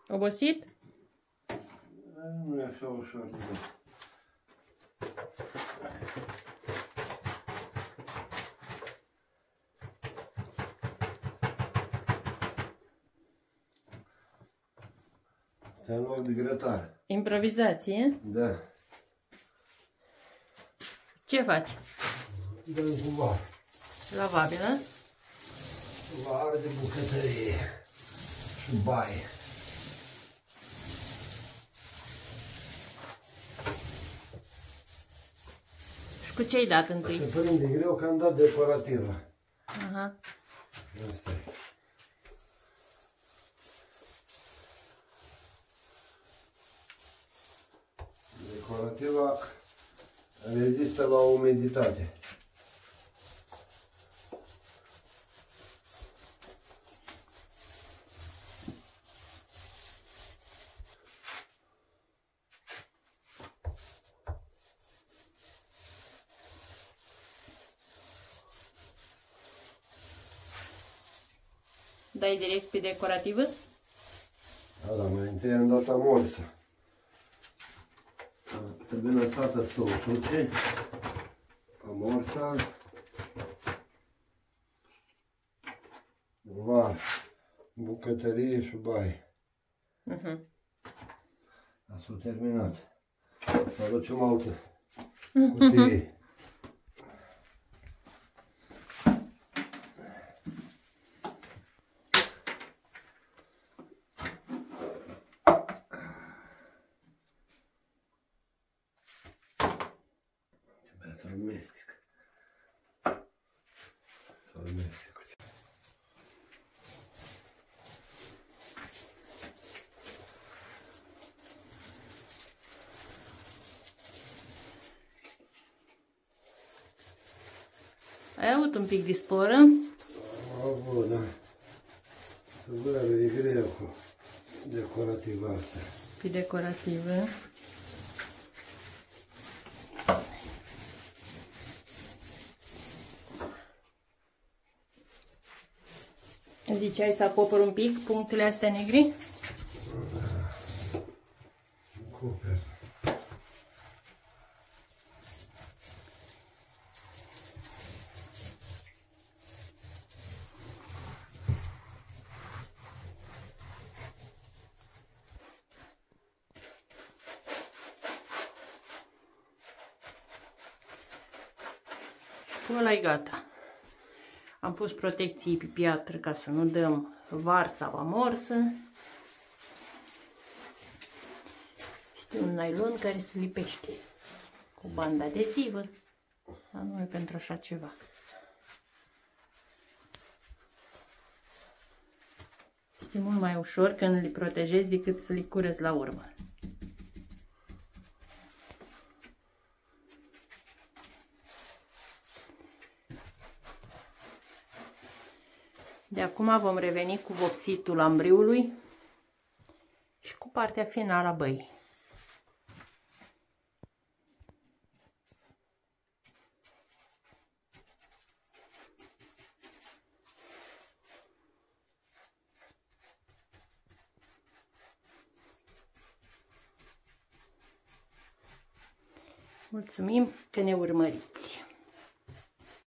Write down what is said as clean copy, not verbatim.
Obosit? Nu e așa ușor de mult. Asta e în loc de grătar. Improvizație? Da. Ce faci? Dăm cu var. Lavabilă? Var de bucătărie și baie. Și cu ce ai dat întâi? Se prinde greu că am dat decorativă. Aha. Asta e. Decorativa rezistă la umiditate. Dai direct pe decorativă? Da, mai întâi am dat amorsă. Trebuie lăsată să o suce. Amorsa. Var. Bucătărie și baie. S-a terminat. Să aducem altă cutie. Să amestec. Să amestec. Ai avut un pic de sporă? Am avut, da. Să e greu cu decorativa asta. Pe decorativă. Ziceai să acopăr un pic punctele astea negri? Acoper. Și ăla e gata. Am pus protecții pe piatră ca să nu dăm var sau amorsă. Este un nylon care se lipește cu bandă adezivă, dar nu e pentru așa ceva. Este mult mai ușor când le protejezi decât să le curăți la urmă. De acum vom reveni cu vopsitul ambriului și cu partea finală a băii. Mulțumim că ne urmăriți!